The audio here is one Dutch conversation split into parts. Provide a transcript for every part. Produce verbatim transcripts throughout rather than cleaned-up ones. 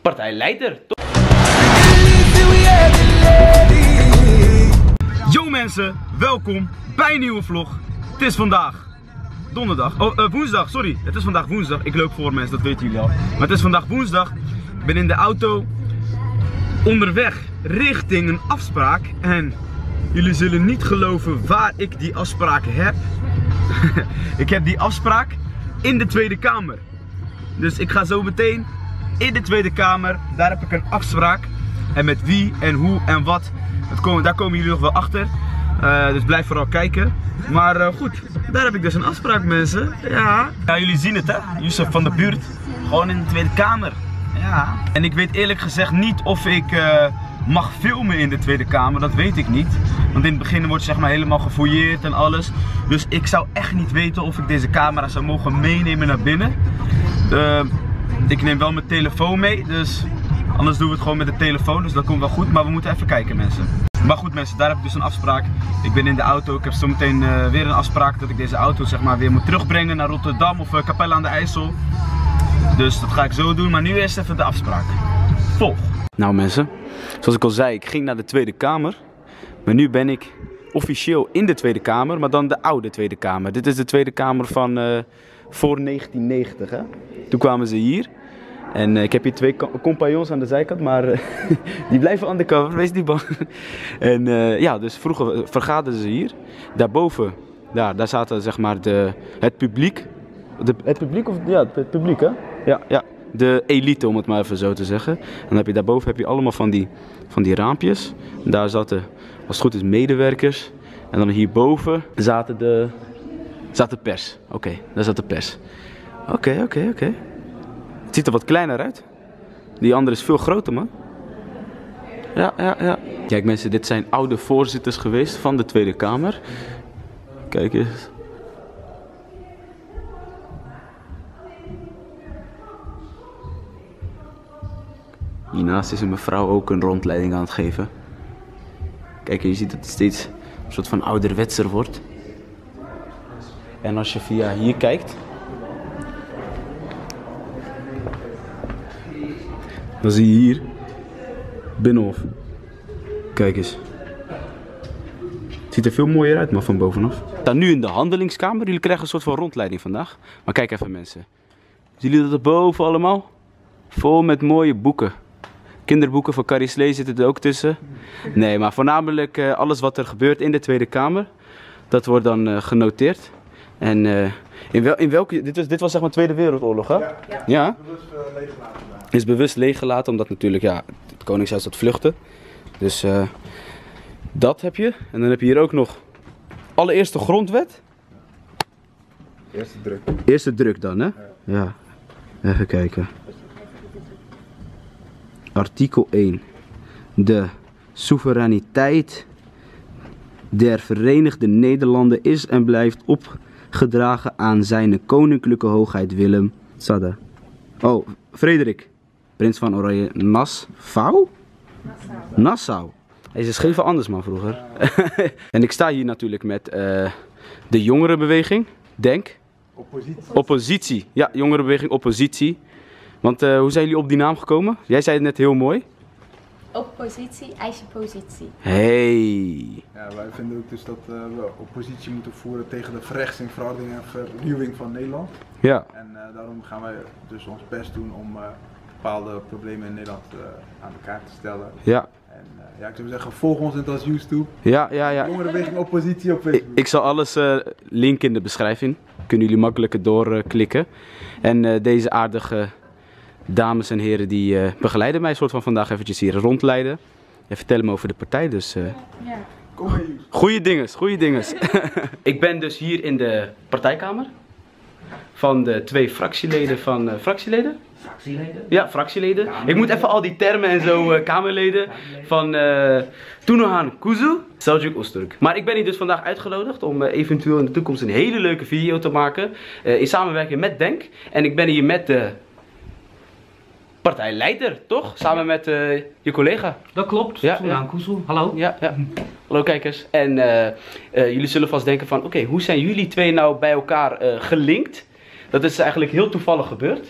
partijleider. Yo mensen, welkom bij een nieuwe vlog. Het is vandaag donderdag, oh uh, woensdag, sorry. Het is vandaag woensdag. Ik loop voor mensen, dat weten jullie al. Maar het is vandaag woensdag. Ik ben in de auto onderweg richting een afspraak. En jullie zullen niet geloven waar ik die afspraak heb. Ik heb die afspraak in de Tweede Kamer. Dus ik ga zo meteen in de Tweede Kamer. Daar heb ik een afspraak. En met wie en hoe en wat, dat komen, daar komen jullie nog wel achter. Uh, dus blijf vooral kijken. Maar uh, goed, daar heb ik dus een afspraak, mensen. Ja. Ja, jullie zien het, hè? Yusuf van de buurt. Gewoon in de Tweede Kamer. Ja. En ik weet eerlijk gezegd niet of ik uh, mag filmen in de Tweede Kamer. Dat weet ik niet. Want in het begin wordt zeg maar helemaal gefouilleerd en alles. Dus ik zou echt niet weten of ik deze camera zou mogen meenemen naar binnen. Uh, ik neem wel mijn telefoon mee, dus anders doen we het gewoon met de telefoon. Dus dat komt wel goed, maar we moeten even kijken, mensen. Maar goed mensen, daar heb ik dus een afspraak. Ik ben in de auto, ik heb zometeen uh, weer een afspraak dat ik deze auto zeg maar weer moet terugbrengen naar Rotterdam of uh, Capelle aan de IJssel. Dus dat ga ik zo doen, maar nu eerst even de afspraak. Volg! Nou mensen, zoals ik al zei, ik ging naar de Tweede Kamer. Maar nu ben ik officieel in de Tweede Kamer, maar dan de oude Tweede Kamer. Dit is de Tweede Kamer van uh, voor negentien negentig, hè? Toen kwamen ze hier. En uh, ik heb hier twee compagnons aan de zijkant, maar uh, die blijven undercover, wees niet bang. En uh, ja, dus vroeger vergaderden ze hier. Daarboven, daar, daar zaten zeg maar de, het publiek. De, het publiek of ja, het publiek hè? Ja, ja. De elite, om het maar even zo te zeggen. En dan heb je daarboven heb je allemaal van die, van die raampjes. En daar zaten, als het goed is, medewerkers. En dan hierboven zaten de, zaten pers. Oké, okay, daar zat de pers. Oké, okay, oké, okay, oké. Okay. Het ziet er wat kleiner uit. Die andere is veel groter, man. Ja, ja, ja. Kijk mensen, dit zijn oude voorzitters geweest van de Tweede Kamer. Kijk eens. Hiernaast is een mevrouw ook een rondleiding aan het geven. Kijk, je ziet dat het steeds een soort van ouderwetser wordt. En als je via hier kijkt, dan zie je hier Binnenhof. Kijk eens. Het ziet er veel mooier uit, maar van bovenaf. We staan nu in de handelingskamer. Jullie krijgen een soort van rondleiding vandaag. Maar kijk even mensen. Zien jullie dat erboven allemaal? Vol met mooie boeken. Kinderboeken van Carrie Slee zitten er ook tussen. Nee, maar voornamelijk uh, alles wat er gebeurt in de Tweede Kamer. Dat wordt dan uh, genoteerd. En uh, in, wel, in welke... Dit was, dit was zeg maar Tweede Wereldoorlog, hè? Ja. Ja? Ja? Bewust uh, leeggelaten. Is bewust leeggelaten, omdat natuurlijk, ja, het Koningshuis zat vluchten. Dus uh, dat heb je. En dan heb je hier ook nog allereerste grondwet. Eerste druk. Eerste druk dan, hè? Ja. Ja. Even kijken. Artikel één. De soevereiniteit der Verenigde Nederlanden is en blijft opgedragen aan zijn koninklijke hoogheid Willem Tzadda. Oh, Frederik, prins van Oranje Nassau? Nassau. Nassau. Hij is dus even anders man vroeger. En ik sta hier natuurlijk met uh, de jongerenbeweging, denk. Oppositie. Oppositie, ja, jongerenbeweging, oppositie. Want uh, hoe zijn jullie op die naam gekomen? Jij zei het net heel mooi. Oppositie, eis je positie. Hey. Ja, wij vinden ook dus dat uh, we oppositie moeten voeren tegen de verrechtsing, verharding en vernieuwing van Nederland. Ja. En uh, daarom gaan wij dus ons best doen om uh, bepaalde problemen in Nederland uh, aan de kaart te stellen. Ja. En uh, ja, ik zou zeggen, volg ons in als YouTube. Ja, ja, ja. Jongerenbeweging Oppositie op Facebook. Ik, ik zal alles uh, linken in de beschrijving. Kunnen jullie makkelijker doorklikken. Uh, en uh, deze aardige dames en heren die uh, begeleiden mij soort van vandaag eventjes hier rondleiden. En vertellen me over de partij, dus... Uh, ja. Kom maar, Joes. Goeie dinges, goeie dinges. Ik ben dus hier in de partijkamer. Van de twee fractieleden van... Uh, fractieleden? Fractieleden? Ja, fractieleden. Kamerleden. Ik moet even al die termen en zo, uh, kamerleden. Van uh, Tunohan Kuzu, Seljuk Öztürk. Maar ik ben hier dus vandaag uitgenodigd om uh, eventueel in de toekomst een hele leuke video te maken. Uh, in samenwerking met Denk. En ik ben hier met de partijleider, toch? Samen met uh, je collega. Dat klopt, ja, Tunohan ja. Kuzu. Hallo. Ja, ja. Hallo kijkers. En uh, uh, jullie zullen vast denken van, oké, okay, hoe zijn jullie twee nou bij elkaar uh, gelinkt? Dat is eigenlijk heel toevallig gebeurd.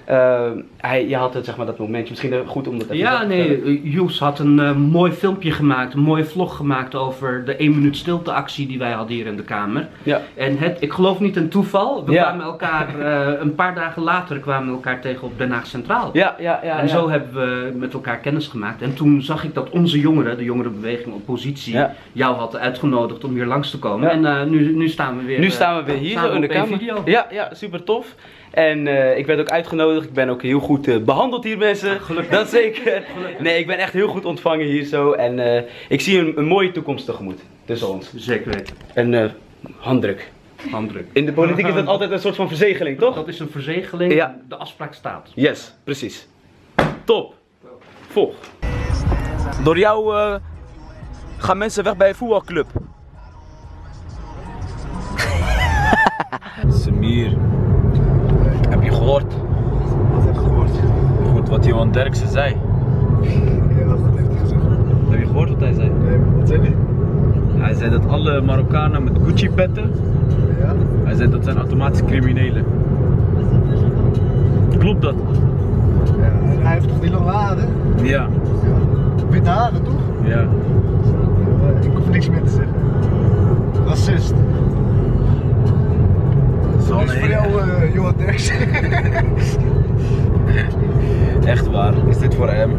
Uh, hij, je had het, zeg maar, dat momentje, misschien goed om dat even Ja, te nee, Joes had een uh, mooi filmpje gemaakt, een mooie vlog gemaakt over de één minuut stilte actie die wij hadden hier in de kamer. Ja. En het, ik geloof niet een toeval, we ja. kwamen elkaar, uh, een paar dagen later kwamen we elkaar tegen op Den Haag Centraal. Ja, ja, ja. En ja. zo hebben we met elkaar kennis gemaakt. En toen zag ik dat onze jongeren, de jongerenbeweging Oppositie, ja. jou had uitgenodigd om hier langs te komen. Ja. En uh, nu, nu staan we weer, nu staan we weer hier zo in de kamer. Video. Ja, ja, super tof. En uh, ik werd ook uitgenodigd, ik ben ook heel goed uh, behandeld hier mensen, ah, gelukkig. Dat zeker. Nee, ik ben echt heel goed ontvangen hier zo en uh, ik zie een, een mooie toekomst tegemoet tussen ons. Zeker weten. En uh, handdruk. Handdruk. In de politiek is dat altijd een soort van verzegeling, toch? Dat is een verzegeling, ja. De afspraak staat. Yes, precies. Top. Volg. Door jou uh, gaan mensen weg bij een voetbalclub. Samir, heb je gehoord? Wat heb je gehoord? Goed wat Johan Derksen zei. Ja, wat heeft hij gezegd? Heb je gehoord wat hij zei? Nee, wat zei hij? Hij zei dat alle Marokkanen met Gucci petten, Ja? hij zei dat zijn automatisch criminelen. Klopt dat? Ja, en hij heeft toch die lange haren? Ja. Ja. Witte haren toch? Ja. Ja, ik hoef niks meer te zeggen. Racist. Dat is voor jou, uh, Johan Derksen. Echt waar. Is dit voor hem?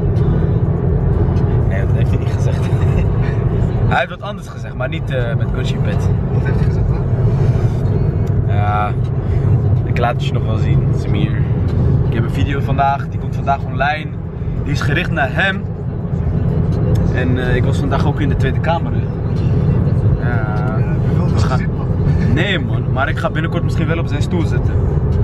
Nee, dat heeft hij niet gezegd. Hij heeft wat anders gezegd, maar niet uh, met Gucci pet. Wat heeft hij gezegd dan? Ja, ik laat het je nog wel zien, Samir. Ik heb een video vandaag, die komt vandaag online. Die is gericht naar hem. En uh, ik was vandaag ook in de Tweede Kamer. Ja, Ja, heb je wel eens gezien, man? nee man, maar ik ga binnenkort misschien wel op zijn stoel zitten.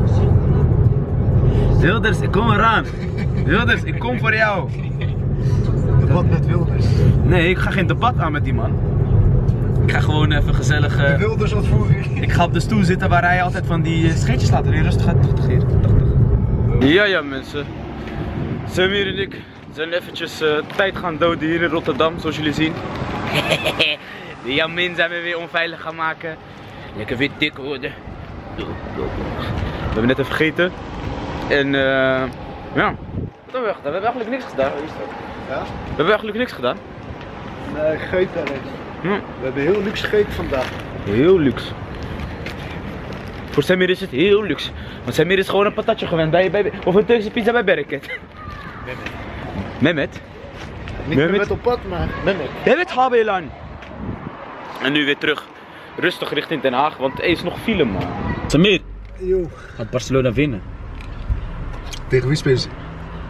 Wilders, ik kom eraan. Wilders, ik kom voor jou. Debat met Wilders. Nee, ik ga geen debat aan met die man. Ik ga gewoon even gezellig... Uh, De Wilders ontvoering. ik ga op de stoel zitten waar hij altijd van die uh, scheetjes laat. Weer rustig uit, tachtig hier. Ja, ja mensen. Samir en ik zijn eventjes uh, tijd gaan doden hier in Rotterdam, zoals jullie zien. De Jamin zijn we weer onveilig gaan maken. Lekker weer dik worden. We hebben net even gegeten. En uh, ja, wat hebben we gedaan? We hebben eigenlijk niks gedaan. Ja? We hebben eigenlijk niks gedaan. Nee, gegeten alleen. Hm. We hebben heel luxe gegeten vandaag. Heel luxe. Voor Samir is het heel luxe. Want Samir is gewoon een patatje gewend bij, bij, of een Turkse pizza bij Bereket. Mehmet. Mehmet? Niet Mehmet. Mehmet op pad, maar Mehmet. Mehmet Habelan. En nu weer terug. Rustig richting Den Haag, want er is nog file man. Samir, Yo. gaat Barcelona winnen? Tegen wie spelen ze?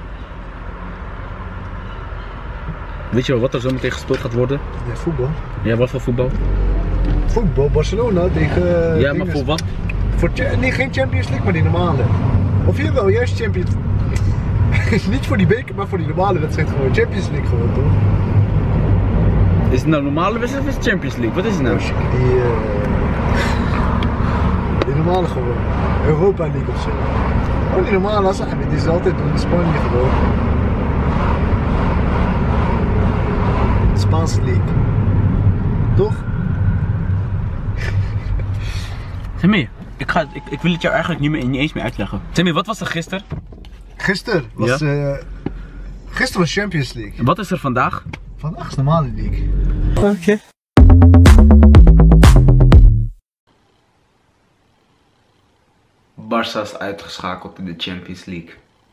Weet je wel wat er zo meteen gespeeld gaat worden? Ja, voetbal. Ja, wat voor voetbal? Voetbal, Barcelona tegen... Uh, Ja, maar voor wat? Voor, nee, geen Champions League, maar die normale. Of jawel, juist Champions Niet voor die beker, maar voor die normale wedstrijd gewoon. Champions League gewoon, toch? Is het nou normale wedstrijd of is het Champions League? Wat is het nou? Die, uh, die normale gewoon. Europa League of zo. Oh, die normale, die is altijd in Spanje gewoon. De Spaanse League. Toch? Samir, ik, ga, ik, ik wil het jou eigenlijk niet, meer, niet eens meer uitleggen. Samir, wat was er gisteren? Gisteren was, Ja? uh, gisteren was Champions League. En wat is er vandaag? Vandaag is normale League. Oké. Okay. Barça is uitgeschakeld in de Champions League.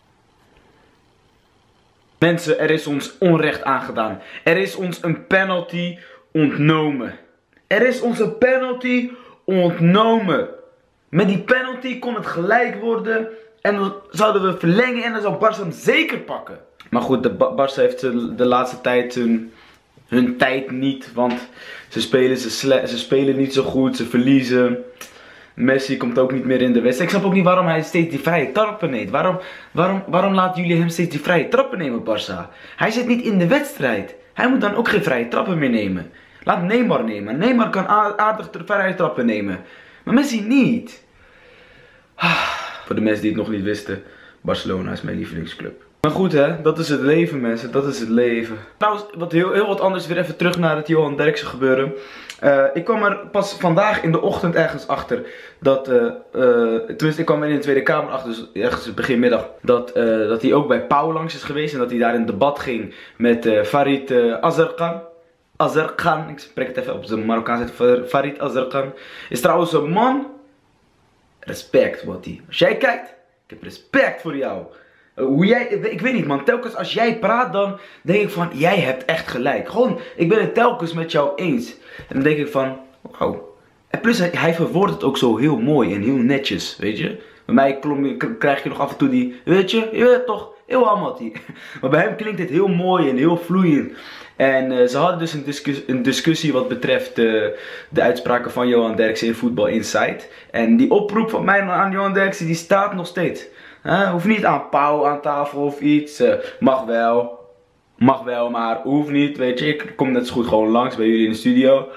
Mensen, er is ons onrecht aangedaan. Er is ons een penalty ontnomen. Er is ons een penalty ontnomen. Met die penalty kon het gelijk worden. En dan zouden we verlengen en dan zou Barça hem zeker pakken. Maar goed, de Ba- Barça heeft de, de laatste tijd hun, hun tijd niet. Want ze spelen, ze, sle- ze spelen niet zo goed, ze verliezen. Messi komt ook niet meer in de wedstrijd. Ik snap ook niet waarom hij steeds die vrije trappen neemt. Waarom, waarom, waarom laten jullie hem steeds die vrije trappen nemen, Barça? Hij zit niet in de wedstrijd. Hij moet dan ook geen vrije trappen meer nemen. Laat Neymar nemen. Neymar kan aardig vrije trappen nemen. Maar Messi niet. Ah, voor de mensen die het nog niet wisten, Barcelona is mijn lievelingsclub. Maar goed hè, dat is het leven mensen, dat is het leven. Trouwens, wat heel, heel wat anders, weer even terug naar het Johan Derksen gebeuren. Uh, ik kwam er pas vandaag in de ochtend ergens achter dat, uh, uh, tenminste ik kwam er in de Tweede Kamer achter, dus ergens begin middag, dat, uh, dat hij ook bij Pauw langs is geweest en dat hij daar in debat ging met uh, Farid uh, Azarkan. Azarkan, ik spreek het even op zijn Marokkaans, Farid Azarkan. Is trouwens een man, respect wat hij. Als jij kijkt, ik heb respect voor jou. Uh, hoe jij, ik weet niet man, telkens als jij praat dan denk ik van, jij hebt echt gelijk. Gewoon, ik ben het telkens met jou eens. En dan denk ik van, wauw. En plus hij, hij verwoordt het ook zo heel mooi en heel netjes, weet je. Bij mij klom, krijg je nog af en toe die, weet je, je weet toch, heel amati. Maar bij hem klinkt dit heel mooi en heel vloeiend. En uh, ze hadden dus een, discus een discussie wat betreft uh, de uitspraken van Johan Derksen in Voetbal Insight. En die oproep van mij aan Johan Derksen, die staat nog steeds. Uh, hoeft niet aan Pauw aan tafel of iets. Uh, mag wel. Mag wel, maar hoeft niet. Weet je, ik kom net zo goed gewoon langs bij jullie in de studio.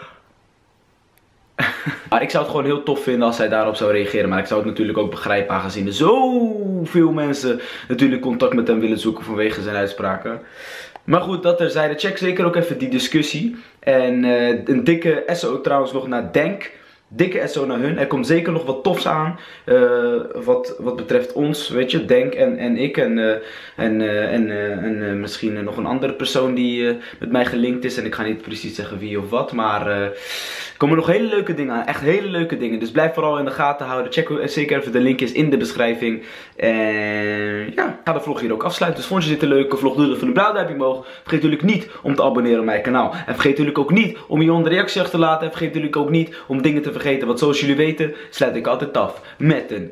Maar ik zou het gewoon heel tof vinden als hij daarop zou reageren. Maar ik zou het natuurlijk ook begrijpen aangezien er zoveel mensen natuurlijk contact met hem willen zoeken vanwege zijn uitspraken. Maar goed, dat terzijde. Check zeker ook even die discussie. En uh, een dikke S O trouwens nog naar Denk. Dikke S O naar hun. Er komt zeker nog wat tofs aan. Uh, wat, wat betreft ons, weet je. Denk en, en ik. En, uh, en, uh, en, uh, en uh, misschien uh, nog een andere persoon die uh, met mij gelinkt is. En ik ga niet precies zeggen wie of wat. Maar uh, er komen nog hele leuke dingen aan. Echt hele leuke dingen. Dus blijf vooral in de gaten houden. Check zeker even de linkjes in de beschrijving. En ja, ik ga de vlog hier ook afsluiten. Dus vond je dit een leuke vlog? Doe dan van een blauw duimpje omhoog. Vergeet natuurlijk niet om te abonneren op mijn kanaal. En vergeet natuurlijk ook niet om je onder reactie achter te laten. En vergeet natuurlijk ook niet om dingen te vergeten. Want zoals jullie weten sluit ik altijd af met een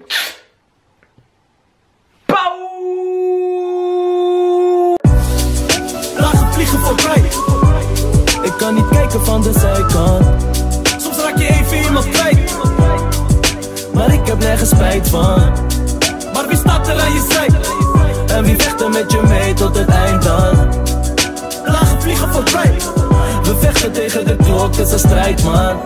pauw. Lagen vliegen voorbij. Ik kan niet kijken van de zijkant. Soms raak je even iemand kwijt. Maar ik heb nergens spijt van. Maar wie staat er aan je zij? En wie vecht er met je mee tot het eind dan? Lagen vliegen voorbij. We vechten tegen de klok, het is een strijd man.